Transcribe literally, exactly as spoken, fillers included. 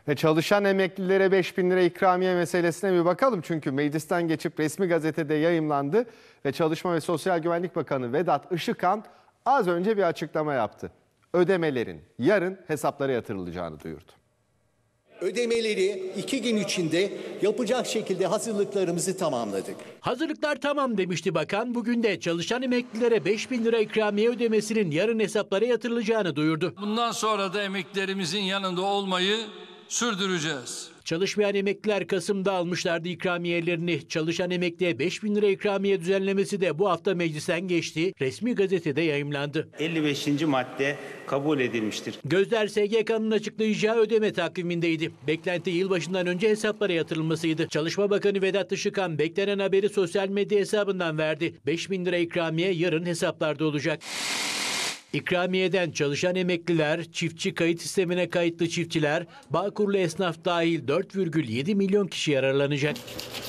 Ve çalışan emeklilere beş bin lira ikramiye meselesine bir bakalım. Çünkü meclisten geçip resmi gazetede yayımlandı ve Çalışma ve Sosyal Güvenlik Bakanı Vedat Işıkhan az önce bir açıklama yaptı. Ödemelerin yarın hesaplara yatırılacağını duyurdu. Ödemeleri iki gün içinde yapacak şekilde hazırlıklarımızı tamamladık. Hazırlıklar tamam demişti bakan. Bugün de çalışan emeklilere beş bin lira ikramiye ödemesinin yarın hesaplara yatırılacağını duyurdu. Bundan sonra da emeklilerimizin yanında olmayı sürdüreceğiz. Çalışmayan emekliler Kasım'da almışlardı ikramiyelerini. Çalışan emekliye beş bin lira ikramiye düzenlemesi de bu hafta meclisten geçti. Resmi gazetede yayımlandı. elli beşinci madde kabul edilmiştir. Gözler S G K'nın açıklayacağı ödeme takvimindeydi. Beklenti yılbaşından önce hesaplara yatırılmasıydı. Çalışma Bakanı Vedat Işıkhan beklenen haberi sosyal medya hesabından verdi. beş bin lira ikramiye yarın hesaplarda olacak. İkramiyeden çalışan emekliler, çiftçi kayıt sistemine kayıtlı çiftçiler, Bağkurlu esnaf dahil dört virgül yedi milyon kişi yararlanacak.